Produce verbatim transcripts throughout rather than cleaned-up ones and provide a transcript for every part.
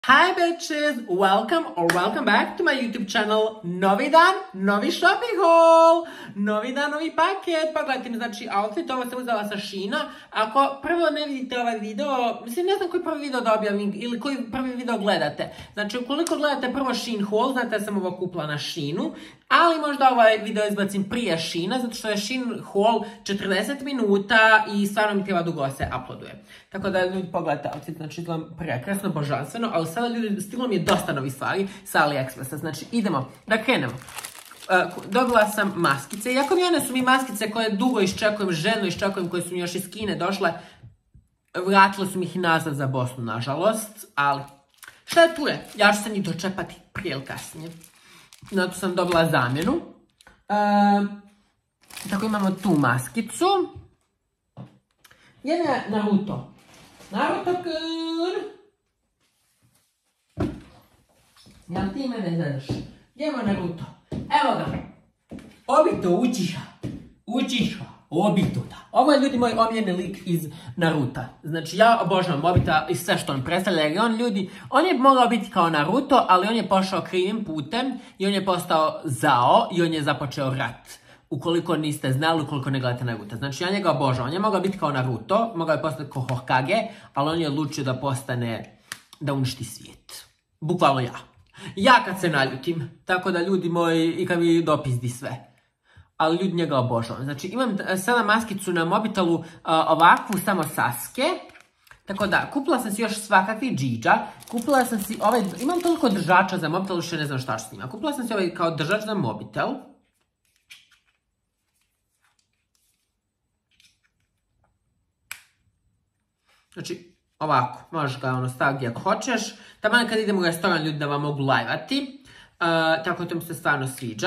Hi bitches, welcome or welcome back to my YouTube channel. Novi dan, novi shopping haul. Novi dan, novi paket. Pogledajte mi, znači, outfit, ovo sam uzela sa Sheina. Ako prvo ne vidite ovaj video, mislim, ne znam koji prvi video da objavim ili koji prvi video gledate. Znači, ukoliko gledate prvo Shein haul, znate da sam ovo kupila na Sheinu, ali možda ovaj video izbacim prije Sheina, zato što je Shein haul četrdeset minuta i stvarno mi treba dugo se uploaduje. Tako da ljudi pogledajte outfit, znači izgledam prekrasno, božanstveno, ali sada ljudi, stiglo mi je dosta novih stvari sa AliExpressa. Znači idemo, da krenemo. Uh, dobila sam maskice, iako mi one su mi maskice koje dugo iščekujem, željno iščekujem, koje su mi još iz Kine došle, vratile su mi ih nazad za Bosnu, nažalost, ali šta je tu je? Ja ću se njih dočepati prije ili kasnije. Zato sam dobila zamjenu. Uh, tako imamo tu maskicu. Jedna je Naruto. Naruto kur. Jel ti mene znaš? Gdje je Naruto? Evo ga. Obito Uchiha. Uchiha. Obito da. Ovo je, ljudi, moj omiljeni lik iz Naruta. Znači, ja obožavam Obita i sve što on predstavlja. Jer on, ljudi, on je mogao biti kao Naruto, ali on je pošao krivim putem i on je postao zao i on je započeo rat. Ukoliko niste znali, ukoliko ne gledate Naruto. Znači, ja njega obožavam. On je mogao biti kao Naruto, mogao je postati kao Hokage, ali on je odlučio da postane, da uništi svijet. Bukvalno ja. Ja kad se naljutim. Tako da, ljudi moji, i kad mi dopizdi sve. Ali ljudi njega obožavam. Znači, imam sada maskicu na mobitelu uh, ovakvu, samo Sasuke. Tako da, kupila sam si još svakakvi džidža. Kupila sam si ovaj, imam toliko držača za mobitel, što ne znam šta s njima. Kupila sam si ovaj kao držač za mobitel. Znači, ovako, možeš ga ono staviti gdje ako hoćeš. Taman kad idem u restoran, ljudi, da vam mogu lajvati. Uh, tako to mi se stvarno sviđa.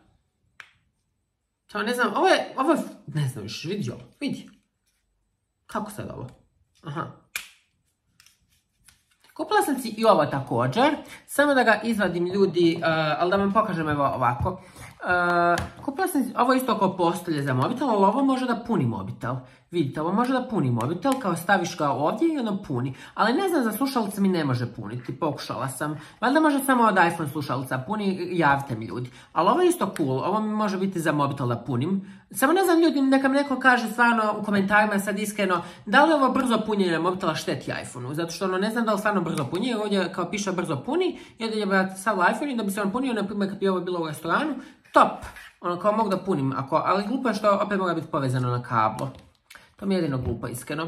Samo ne znam, ovo je, ovo je, ne znam više, vidi ovo, vidi. Kako sad ovo? Aha. Kupila sam si i ovo također, samo da ga izvadim, ljudi, uh, ali da vam pokažem evo ovako. Uh, kupila sam si, ovo isto kao postolje za mobitel, ali ovo može da puni mobitel. Vidite, ovo može da puni mobitel, kao staviš ga ovdje i ono puni. Ali ne znam, za slušalice mi ne može puniti, pokušala sam. Valjda može samo od iPhone slušalica puni, javite mi, ljudi. Ali ovo je isto cool, ovo mi može biti za mobitel da punim. Samo ne znam, ljudi, neka mi neko kaže stvarno u komentarima sad iskreno, da li ovo brzo punjenje mobitela šteti iPhone-u. Zato što ono ne znam da li stvarno brzo puni, jer ovdje kao piše brzo puni, i onda je brati sad iPhone i da bi se on punio, na primjer kad bi ovo bilo u restoranu, top. Ono kao mogu da punim, ako, ali glupo je što opet mora biti povezano na kablo. To mi je jedino glupo, iskreno.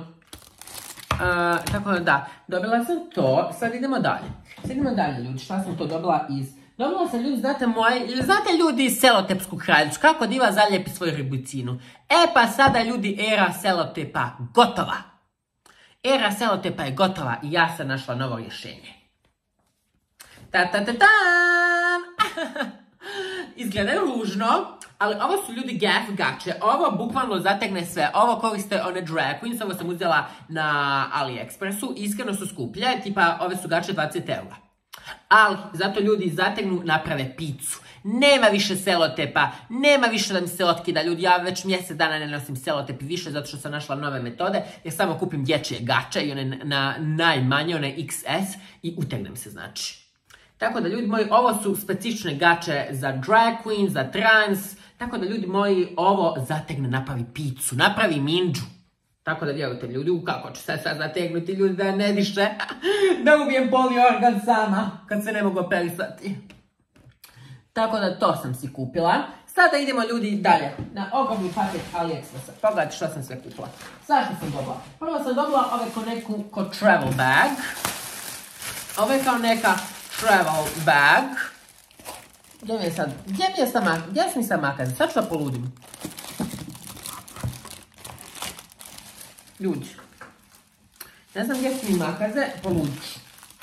Uh, tako da, da, dobila sam to. Sad idemo dalje. Sad idemo dalje, ljudi. Šta sam to dobila iz... Dobila sam, ljudi, znate moje... Ili znate, ljudi, selotepsku kraljicu? Kako diva zaljepi svoju ribicinu? E pa sada, ljudi, era selotepa gotova. Era selotepa je gotova i ja sam našla novo rješenje. Ta ta ta tam! Izgledaju ružno, ali ovo su, ljudi, Gap gače. Ovo bukvalno zategne sve. Ovo koriste one drag queens, ovo sam uzela na AliExpressu. Iskreno su skuplje, tipa ove su gače dvadeset eura. Ali, zato, ljudi, zategnu, naprave picu. Nema više selotepa, nema više da mi se otkida, ljudi. Ja već mjesec dana ne nosim selotep više, zato što sam našla nove metode. Ja samo kupim dječje gače i one na najmanje, one iks es, i utegnem se, znači. Tako da, ljudi moji, ovo su specifične gače za drag queen, za trans. Tako da, ljudi moji, ovo zategne, napravi picu, napravi minđu. Tako da, vjerujte, ljudi, kako ću sad sad zategnuti, ljudi, da ne diše, da ubijem poli organ sama, kad se ne mogu operisati. Tako da, to sam si kupila. Sada idemo, ljudi, dalje, na ogromni paket AliExpressa. Pogledajte što sam sve kupila. Sada što sam dobila? Prvo sam dobila ove ko neku, ko travel bag. Ovo je kao neka travel bag. Gdje mi je sad, gdje mi je sad makaze, gdje su mi sad makaze, sad ću da poludim. Ljudi, ne znam gdje su mi makaze, poludit ću.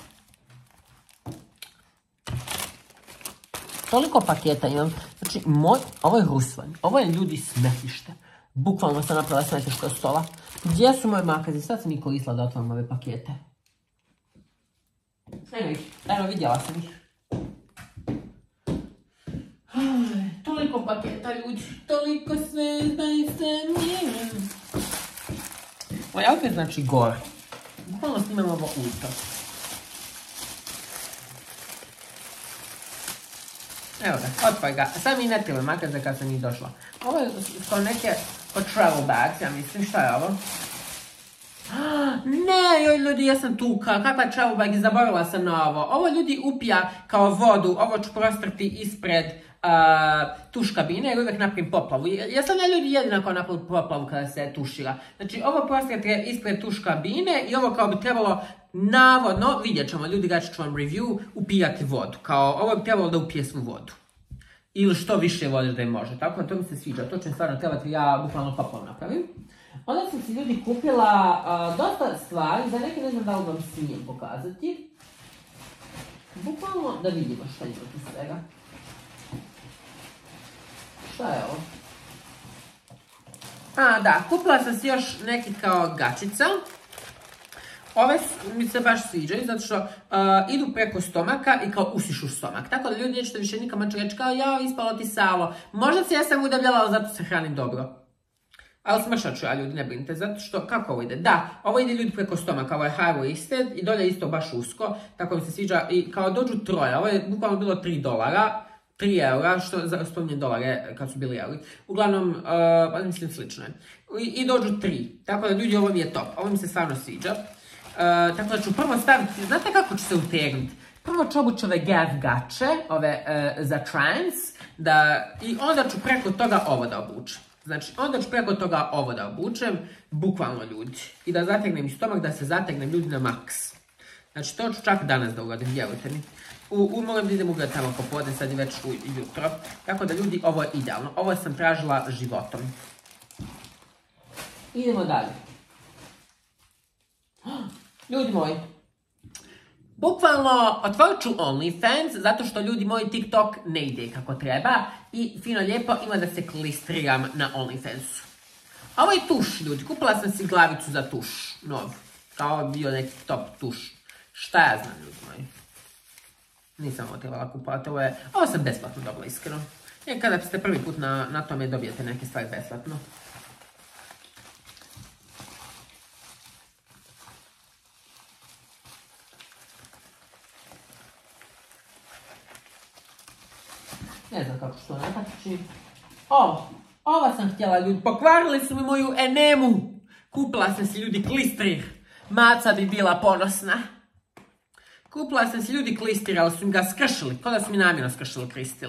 Toliko paketa imam, znači moj, ovo je rusvan, ovo je, ljudi, smetlište. Bukvalno sam napravila smetlište od stola. Gdje su moje makaze, sad sam ih koristila da otvorim ove pakete. Evo ih, evo vidjela sam ih. Toliko paketa, ljudi, toliko sve, znaj se mi. Moj outfit znači gore. Bukvalno snimam ovo ujutro. Evo ga, otpaj ga. Sad mi ne treba makaze kad sam ih došla. Ovo je kao neke od travel bags, ja mislim. Šta je ovo? Ne, joj ljudi, ja sam tuka. Kakva travel bag, zaboravila sam na ovo. Ovo ljudi upija kao vodu. Ovo ću prostrti ispred uh, tuš kabine jer uvijek napravim poplavu. Ja sam ja ljudi jedinako napravim poplavu kada se tušira. Znači, ovo prostrti ispred tuš kabine i ovo kao bi trebalo navodno, vidjet ćemo, ljudi, ga ću vam review, upijati vodu. Kao, ovo bi trebalo da upije svu vodu. Ili što više vode da je može. Tako da to mi se sviđa. To će mi stvarno trebati, ja bukvalno poplavu napravim. Onda sam si ljudi kupila uh, dosta stvari, za neke ne znam da li vam smijem pokazati. Bukvalno da vidimo šta ima tu svega. Šta je ovo? A, da, kupila sam si još neki kao gačica. Ove mi se baš sviđaju, zato što uh, idu preko stomaka i kao usišu stomak. Tako da ljudi nećete više nikad moći reći kao ja, ispalo ti salo. Možda se ja sam udebljala, ali zato se hranim dobro. Ali smršat ću ja, ljudi, ne brinite, zato što, kako ovo ide? Da, ovo ide ljudi preko stomaka, ovo je high-waisted i dolje isto baš usko, tako mi se sviđa, i kao dođu troje, ovo je bukvalno bilo tri dolara, tri eura, što spominjem dolare kad su bili euri, uglavnom, uh, mislim slično je, I, i dođu tri, tako da ljudi, ovo mi je top, ovo mi se stvarno sviđa, uh, tako da ću prvo staviti, znate kako ću se utegnuti? Prvo ću obući ove gas gače, ove uh, za trans, da, i onda ću preko toga ovo da obučem. Znači, onda ću preko toga ovo da obučem, bukvalno ljudi. I da zategnem i stomak, da se zategnem ljudi na maks. Znači, to ću čak danas da uradim, vjerujte mi. U, u, moram da idem ugledati tamo popodne, sad je već ujutro. Tako da ljudi, ovo je idealno. Ovo sam tražila životom. Idemo dalje. Ljudi moji. Bukvalno otvorit ću OnlyFans, zato što ljudi moji TikTok ne ide kako treba i fino lijepo ima da se klistriram na OnlyFansu. Ovo je tuš, ljudi. Kupila sam si glavicu za tuš. Nov. Kao bio neki top tuš. Šta ja znam, ljudi moji. Nisam ovo trebala kupovati. Ovo je... Ovo sam besplatno dobila, iskreno. Jer kada ste prvi put na, na tome dobijete neke stvari besplatno. Ne znam kako ću to nataći. Ovo, ovo sam htjela, ljudi. Pokvarili su mi moju enemu. Kupila sam si, ljudi, klistrir. Maca bi bila ponosna. Kupila sam si, ljudi, klistrir, ali su mi ga skršili. Kao da su mi namjerno skršili kristil.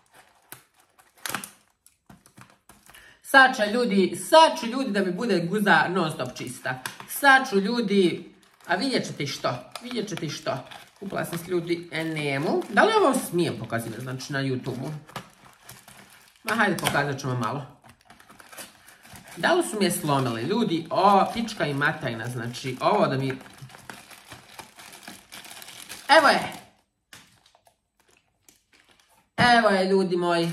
Sad će, ljudi, sad ću, ljudi, da mi bude guza non stop čista. Sad ću, ljudi, a vidjet ćete i što. Vidjet ćete i što. Kupila sam s ljudi enemu. Da li ovo smijem pokazati, znači, na YouTube-u? Ma, hajde, pokazat ćemo malo. Da li su mi je slomili? Ljudi, o, pička i matajna, znači, ovo da mi... Evo je! Evo je, ljudi moji.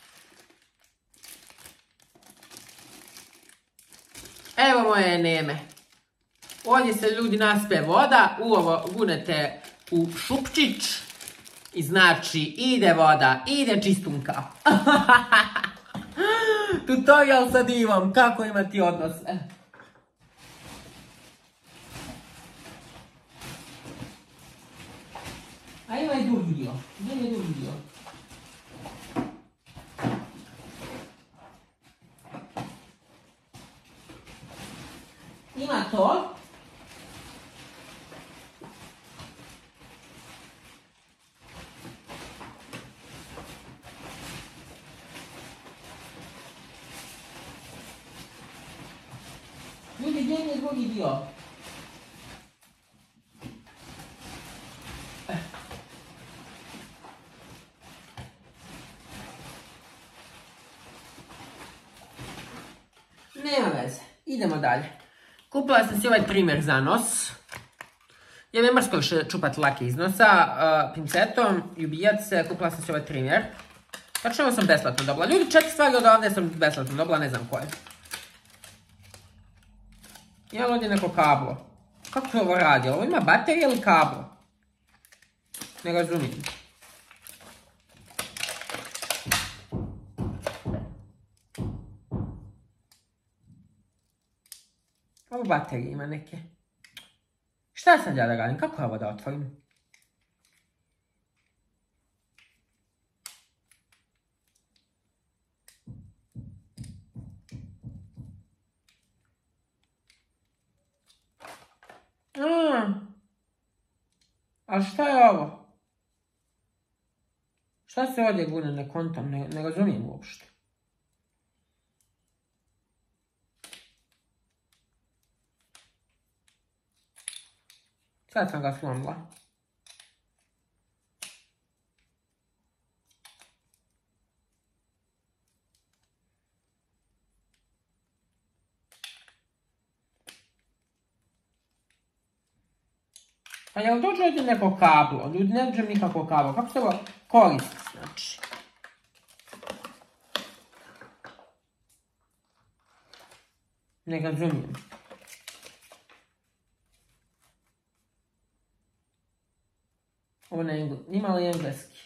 Evo moje eneme. Ovdje se, ljudi, naspe voda, u ovo gunete u šupčić i znači ide voda, ide čistunka. Tutorial sa divom, kako imati odnose. A ima i drugi dio, gdje je drugi dio? Ima to. Ljudi, gdje je drugi dio? Nema veze, idemo dalje. Kupila sam si ovaj trimer za nos. Ja ne mrsko više čupati lake iz nosa. Uh, pincetom i ubijat se. Kupila sam si ovaj trimer. Znači ovo sam besplatno dobila. Ljudi, četiri stvari od ovdje sam besplatno dobila, ne znam koje. Ima li ovdje neko kablo? Kako se ovo radi? Ovo ima baterija ili kablo? Ne razumijem. Ovo baterije ima neke. Šta sam ja da radim? Kako ovo da otvorim? A šta je ovo? Šta se ovdje gune, ne kontam, ne, ne razumijem uopšte. Sad sam ga slomila. A jel dođe ovdje neko kablo? Ljudi, ne dođe nikako kablo. Kako se ovo koristi, znači? Ne razumijem. Ovo na engleski. Ima li engleski?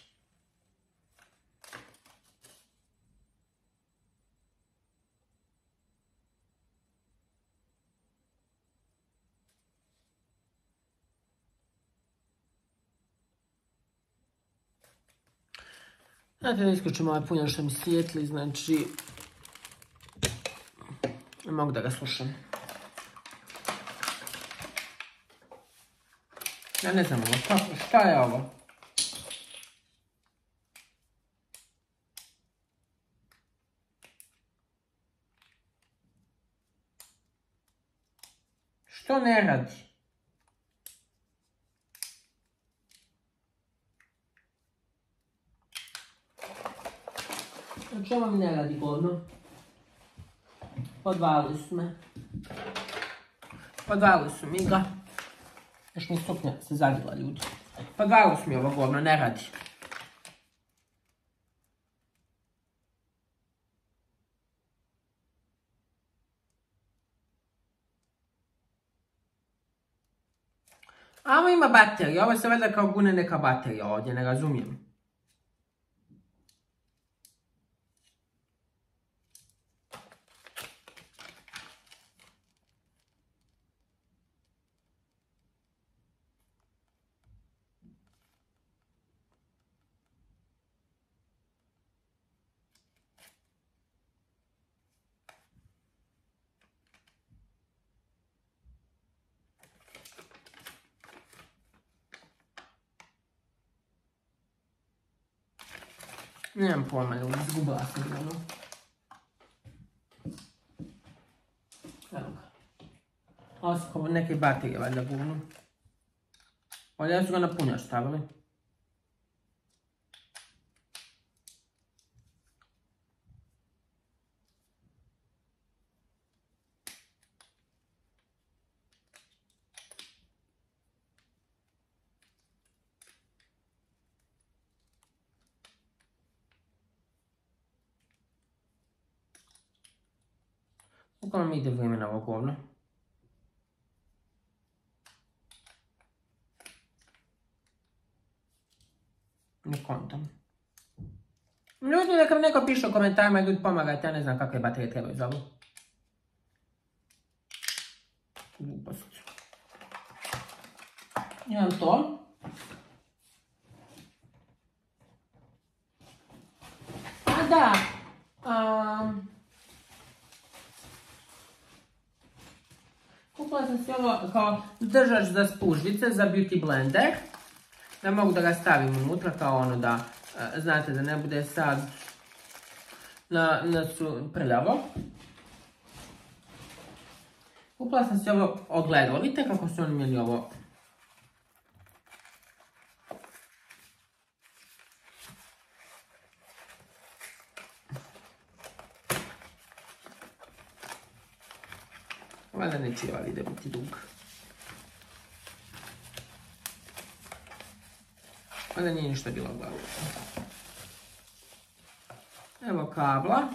Znate da isključim ovaj punjač što mi svijetli, znači ne mogu da ga slušam. Ja ne znam ovo, šta, šta je ovo? Što ne radi? O čemu mi ne radi godno? Podvalili su me. Podvalili su mi ga. Još mi suknja se zadila, ljudi. Podvalili su mi ovo govno, ne radi. A ovo ima baterija, ovo se veda kao gune neka baterija ovdje, ne razumijem. Nemam pojma, ljudi, izgubila sam ga, no. Evo ga. Ovo su kao neke baterije, valjda gunu. Ovdje su ga na punjač stavili. Kako mi ide vrijeme na ovo govno? Ne kontam. Ljudi, neka mi neko piše u komentarima, ljudi pomagajte, ja ne znam kakve baterije trebaju za ovo. Glupost. Imam to. A da. Um, Kupila sam si ovo kao držač za spužvice, za beauty blender. Da mogu da ga stavim unutra kao ono da, znate, da ne bude sad na, na su prljavo. Kupila sam si ovo ogledalo, vidite kako su oni imali ovo. Valjda neće ovaj video biti dug. Valjda nije ništa bilo glavno. Evo kabla.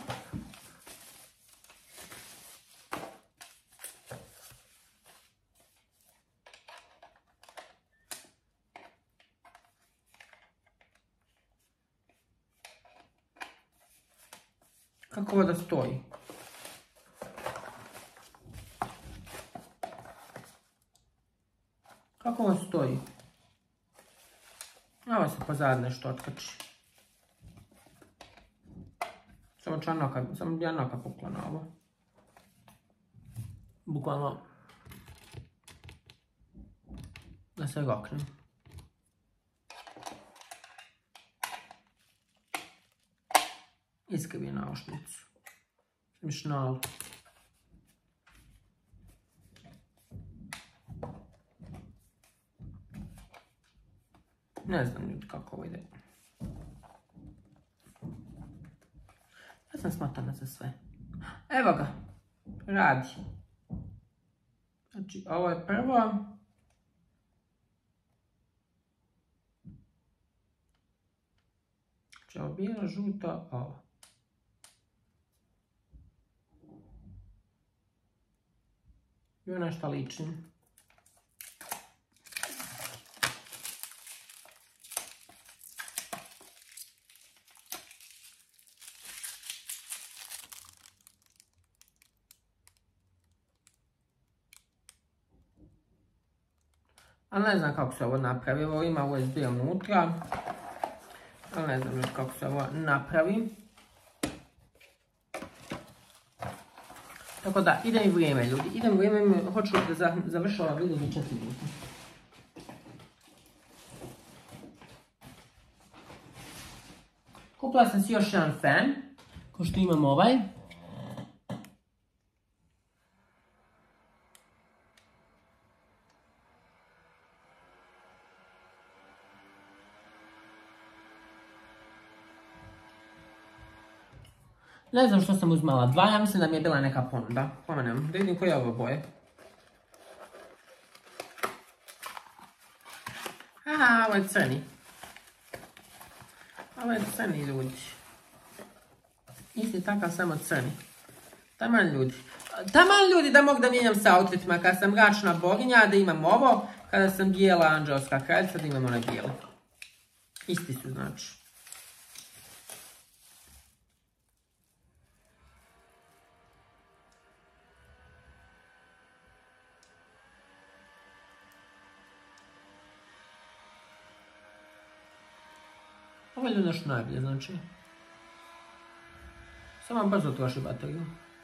Kako ovo da stoji? Kako ovo stoji? Ovo se pozad nešto otkači. Samo ću anoka, samo bi anoka pukla na ovo. Bukvalno da se roknem. Iskrivi naušnicu. Smišno. Ne znam ljudi kako ovo ide. Ja sam smotana za sve. Evo ga. Radi. Znači, ovo je prvo. Znači, ovo bijelo, žuto, ovo. I ono što ličim. Ali ne znam kako se ovo napravi, ovo ima U S B unutra, ali ne znam još kako se ovo napravi. Tako da, ide mi vrijeme ljudi, ide mi vrijeme, hoću da završim ovaj video za četiri minuta. Kupila sam si još jedan fan, ko što imam ovaj. Ne znam što sam uzmala dva, ja mislim da mi je bila neka ponuda. Pomenem, da vidim koje je ovo boje. Aha, ovo je crni. Ovo je crni ljudi. Isti takav, samo crni. Taman ljudi. Taman ljudi da mogu da mijenjam sa outfitima. Kada sam mračna boginja, da imam ovo. Kada sam bijela anđelska kraljica, da imam onaj bijeli. Isti su znači. Ovo je nešto najbolje, znači. Samo vam brzo troši bateriju.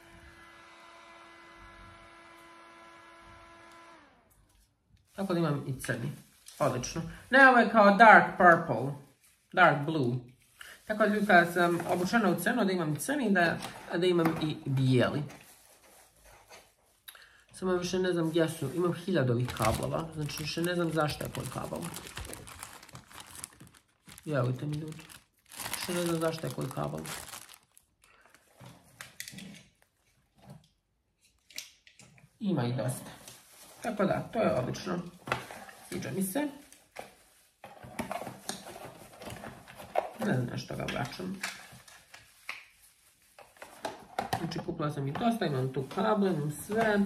Tako da imam i crni. Odlično. Ne, ovo je kao dark purple. Dark blue. Tako da kada sam obučena u crno da imam i crni, da, da imam i bijeli. Samo više ne znam gdje su. Imam hiljadu ovih kablova. Znači više ne znam zašto je koji kabel. Javite mi ljudi. Više ne znam zašto je koji kabel. Ima i dosta. Tako da, to je odlično. Sviđa mi se. Ne znam nešto ga vraćam. Znači kupila sam i dosta, imam tu kable, imam sve.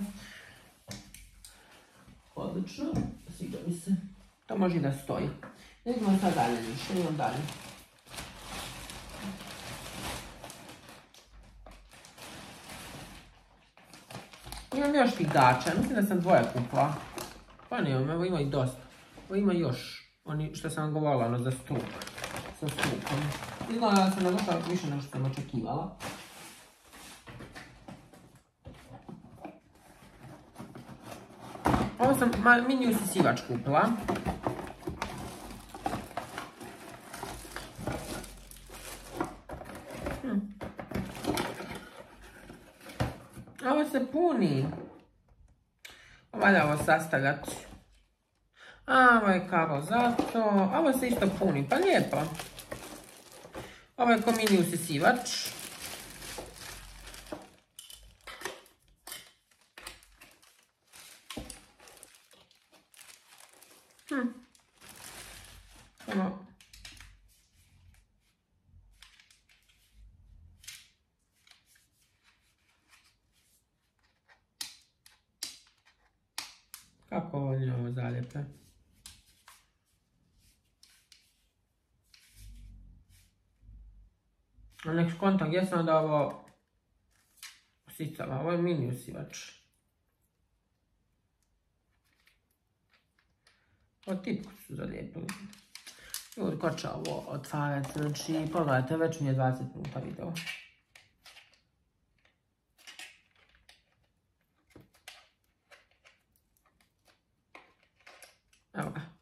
Odlično. Sviđa mi se. To može i da stoji. Idemo sad dalje, što imam dalje. Imam još tih gača, mislim da sam dvoje kupila. Pa ne, evo ima i dosta. Ovo ima još, oni što sam vam govorila, ono za struk. Sa strukom. Izgleda da sam nadošla više nego što sam očekivala. Ovo sam mini usisivač kupila. Ovo se puni. Valja ovo sastavljati. A, ovo je kabel za to. Ovo se isto puni, pa lijepo. Ovo je ko mini usisivač. Hm. Ovo. Kako voljno ovo zaljepe. A nek skontam gdje sam da ovo usicava. Ovo je mini usivač. Ovo tipku su zalijepili. Ljudi, ko će ovo otvarati? Znači, pogledajte, već mi je dvadeset minuta video. Evo ga.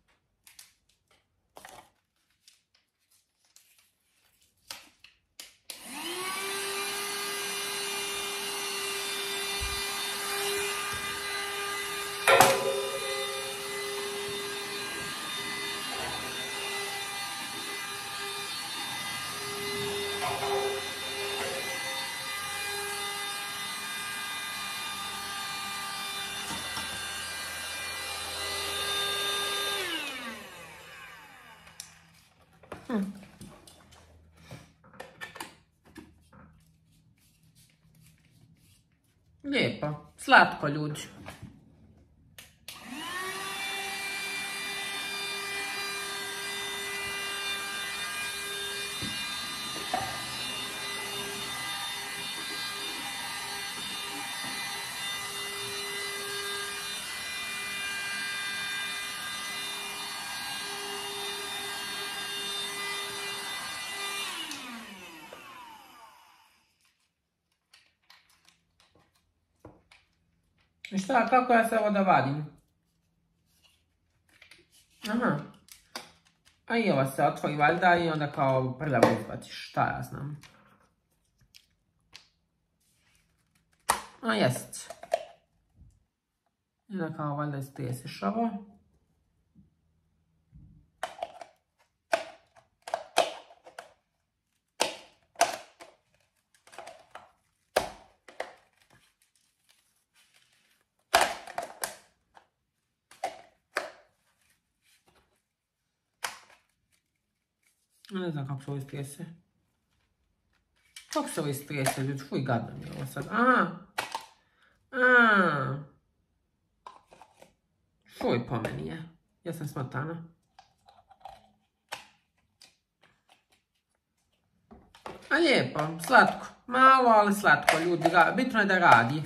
Hm. Lijepo, slatko ljudi. I šta, kako ja se ovo da vadim? Aha. A i ova se otvori valjda i onda kao prljavo izbaciš, šta ja znam. A jest. I onda kao valjda istrijesiš ovo. Ne znam kako se ovo istrese. Kako se ovo istrese, ljudi? Fuj, gadno mi je ovo sad. A, a. Fuj, po meni je. Ja sam smotana. A lijepo, slatko. Malo, ali slatko, ljudi. Bitno je da radi.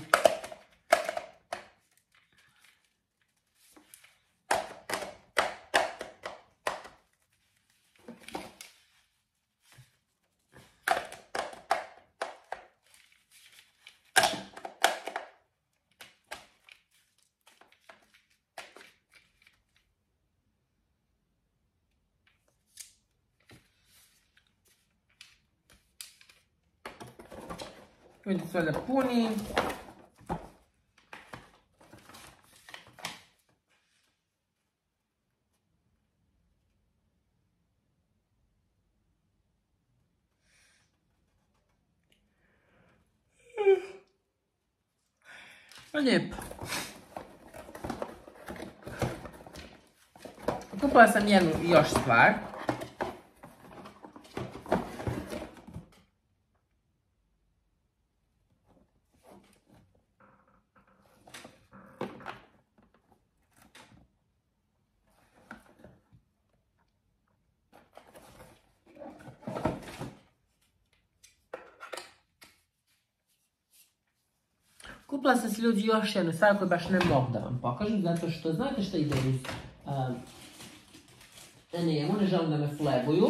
Vidi sve da puni. Lijepo. Kupila sam jednu još stvar. Kupila sam se ljudi još jednu stvar koju baš ne mogu da vam pokažem, zato što znate što ide uz uh, njemu, ne želim da me flebuju.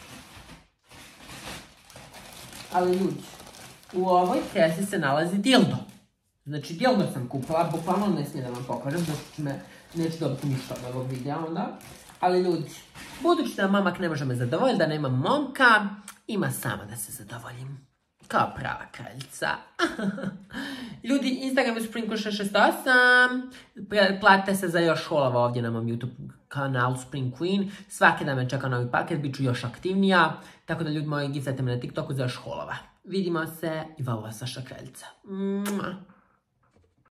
Ali ljudi, u ovoj kesi se nalazi dildo. Znači dildo sam kupila, bukvalno ne smijem da vam pokažem, zato što me neću dobiti ništa od ovog videa onda. Ali ljudi, budući da mamak ne može me zadovoljiti, da nema momka, ima sama da se zadovoljim. Kao prava kraljica. Ljudi, Instagram je Spring Queen šest šest osam. Platite se za još holova ovdje na mom YouTube kanalu Spring Queen. Svaki dan me čeka novi paket, bit ću još aktivnija. Tako da ljudi moji, giftajte me na TikToku za još holova. Vidimo se i vala vas vaša kraljica. Mua.